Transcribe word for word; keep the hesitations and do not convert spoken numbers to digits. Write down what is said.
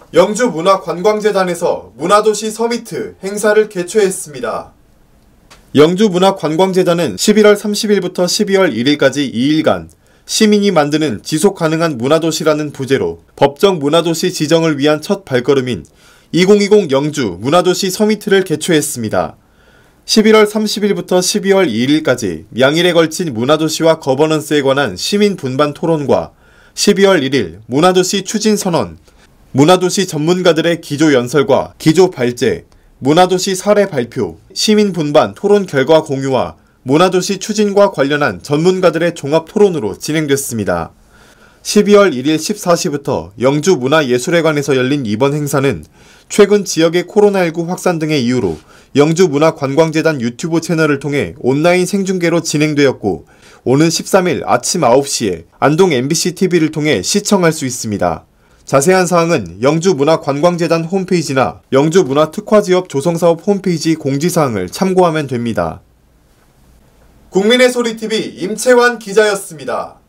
영주문화관광재단에서 문화도시 서미트 행사를 개최했습니다. 영주문화관광재단은 십일월 삼십일부터 십이월 일일까지 이일간 시민이 만드는 지속가능한 문화도시라는 부제로 법정 문화도시 지정을 위한 첫 발걸음인 이천이십 영주 문화도시 서미트를 개최했습니다. 십일월 삼십일부터 십이월 이일까지 양일에 걸친 문화도시와 거버넌스에 관한 시민 분반 토론과 십이월 일일 문화도시 추진선언, 문화도시 전문가들의 기조연설과 기조발제, 문화도시 사례 발표, 시민 분반 토론 결과 공유와 문화도시 추진과 관련한 전문가들의 종합토론으로 진행됐습니다. 십이월 일일 십사시부터 영주문화예술회관에서 열린 이번 행사는 최근 지역의 코로나십구 확산 등의 이유로 영주문화관광재단 유튜브 채널을 통해 온라인 생중계로 진행되었고 오는 십삼일 아침 아홉시에 안동 엠비씨 티비를 통해 시청할 수 있습니다. 자세한 사항은 영주문화관광재단 홈페이지나 영주문화특화지역 조성사업 홈페이지 공지사항을 참고하면 됩니다. 국민의 소리 티비 임채환 기자였습니다.